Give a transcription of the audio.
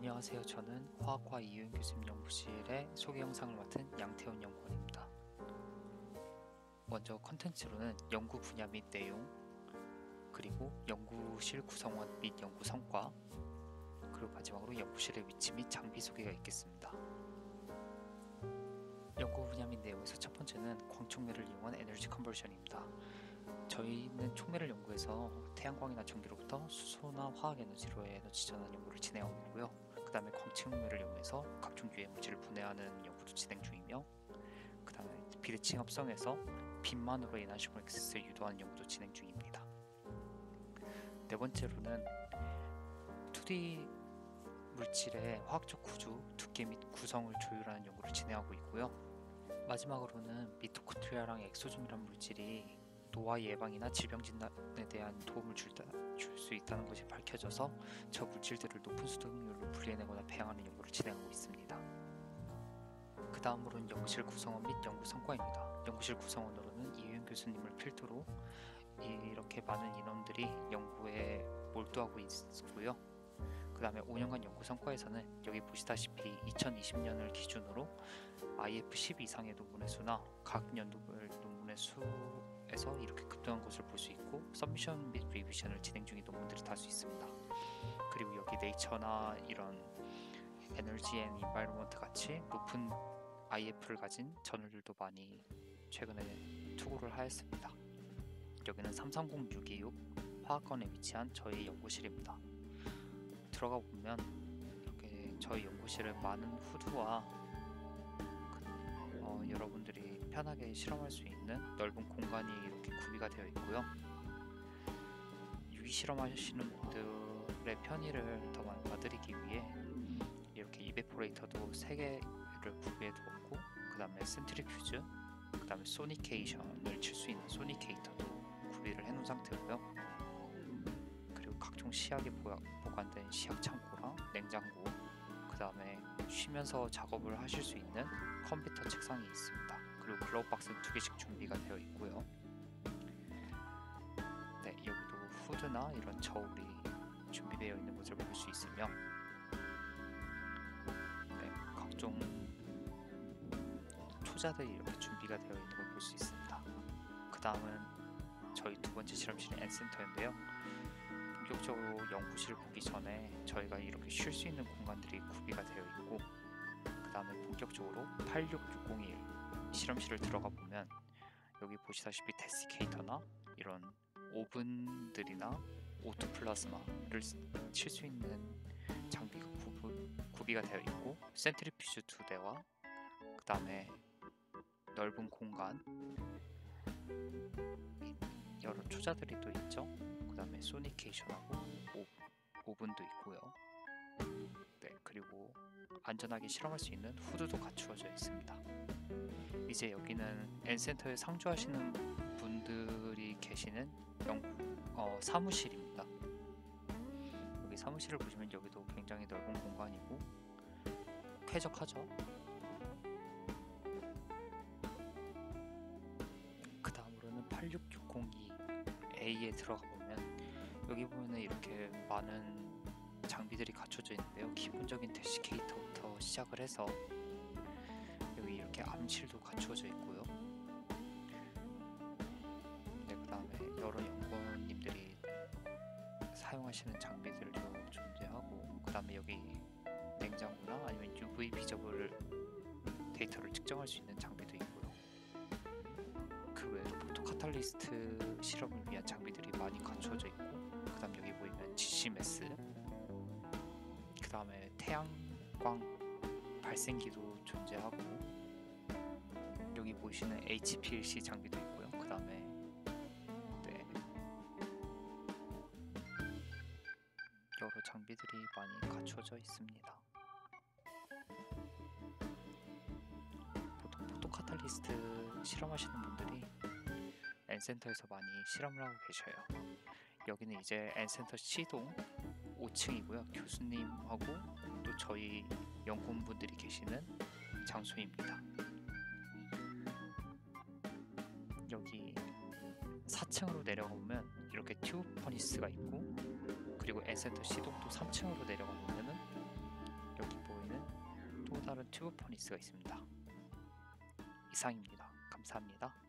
안녕하세요. 저는 화학과 이윤 교수님 연구실의 소개 영상을 맡은 양태훈 연구원입니다. 먼저 컨텐츠로는 연구 분야 및 내용, 그리고 연구실 구성원 및 연구 성과, 그리고 마지막으로 연구실의 위치 및 장비 소개가 있겠습니다. 연구 분야 및 내용에서 첫 번째는 광촉매를 이용한 에너지 컨버전입니다. 저희는 촉매를 연구해서 태양광이나 전기로부터 수소나 화학 에너지로의 에너지 전환 연구를 진행하고 있고요. 그 다음에 광측매를 이용해서 각종 유해 물질을 분해하는 연구도 진행 중이며, 그 다음에 비대칭 합성에서 빛만으로 인한 슈퍼 액세스를 유도하는 연구도 진행 중입니다. 네 번째로는 2D 물질의 화학적 구조, 두께 및 구성을 조율하는 연구를 진행하고 있고요. 마지막으로는 미토콘드리아랑 엑소즘이란 물질이 노화 예방이나 질병 진단에 대한 도움을 줄 수 있다는 것이 밝혀져서 저 물질들을 높은 수동률로 분리해내거나 배양하는 연구를 진행하고 있습니다. 그 다음으로는 연구실 구성원 및 연구 성과입니다. 연구실 구성원으로는 이윤 교수님을 필두로 이렇게 많은 인원들이 연구에 몰두하고 있고요. 그 다음에 5년간 연구 성과에서는 여기 보시다시피 2020년을 기준으로 IF10 이상의 논문의 수나 각 연도별 논문의 수에서 이렇게 급등한 것을 볼 수 있고, 서미션 및 리비전을 진행 중인 논문들이 다 수 있습니다. 그리고 여기 네이처나 이런 에너지 앤 인바이러먼트 같이 높은 IF를 가진 저널들도 많이 최근에 투고를 하였습니다. 여기는 330626 화학관에 위치한 저희 연구실입니다. 들어가 보면 이렇게 저희 연구실은 많은 후드와 여러분들이 편하게 실험할 수 있는 넓은 공간이 이렇게 구비가 되어 있고요. 유기 실험하시는 분들의 편의를 더 많이 봐드리기 위해 이렇게 이베포레이터도 3개를 구비해 두었고, 그 다음에 센트리퓨즈, 그 다음에 소니케이션을 칠 수 있는 소니케이터도 구비를 해놓은 상태고요. 그리고 각종 시약에 보관된 시약 창고랑 냉장고, 그 다음에 쉬면서 작업을 하실 수 있는 컴퓨터 책상이 있습니다. 그리고 글로우박스는 2개씩 준비가 되어 있고요. 네, 여기도 후드나 이런 저울이 준비되어 있는 것을 볼 수 있으며, 네, 각종 초자들이 이렇게 준비가 되어 있는 걸 볼 수 있습니다. 그 다음은 저희 두 번째 실험실인 N센터인데요. 본격적으로 연구실을 보기 전에 저희가 이렇게 쉴 수 있는 공간들이 구비가 되어 있고, 그 다음에 본격적으로 86601 실험실을 들어가 보면 여기 보시다시피 데시케이터나 이런 오븐들이나 오토플라즈마를 칠 수 있는 장비가 구비가 되어 있고, 센트리퓨즈 2대와 그 다음에 넓은 공간, 여러 초자들이 또 있죠. 그 다음에 소니케이션하고 오븐도 있고요. 네, 그리고 안전하게 실험할 수 있는 후드도 갖추어져 있습니다. 이제 여기는 N센터에 상주하시는 분들이 계시는 사무실입니다. 여기 사무실을 보시면 여기도 굉장히 넓은 공간이고 쾌적하죠. 그 다음으로는 86602A에 들어가 보면 여기 보면은 이렇게 많은 장비들이 갖춰져 있는데요. 기본적인 데시케이터부터 시작을 해서 여기 이렇게 암실도 갖추어져 있고요. 네, 그 다음에 여러 연구원님들이 사용하시는 장비들도 존재하고, 그 다음에 여기 냉장고나 아니면 UV 비저블 데이터를 측정할 수 있는 장비도 있고요. 그 외에도 포토 카탈리스트 실험을 위한 장비들이 많이 갖추어져 있고, 그 다음 여기 보이면 GCMS, 그 다음에 태양광 발생기도 존재하고, 여기 보이시는 HPLC 장비도 있고요. 그 다음에 여러 장비들이 많이 갖추어져 있습니다. 보통 포토 카탈리스트 실험하시는 분들이 N센터에서 많이 실험을 하고 계셔요. 여기는 이제 N센터 C동 5층이고요. 교수님하고 또 저희 연구원분들이 계시는 장소입니다. 여기 4층으로 내려가 보면 이렇게 튜브 퍼니스가 있고, 그리고 N센터 C동도 3층으로 내려가 보면은 또 다른 튜브 퍼니스가 있습니다. 이상입니다. 감사합니다.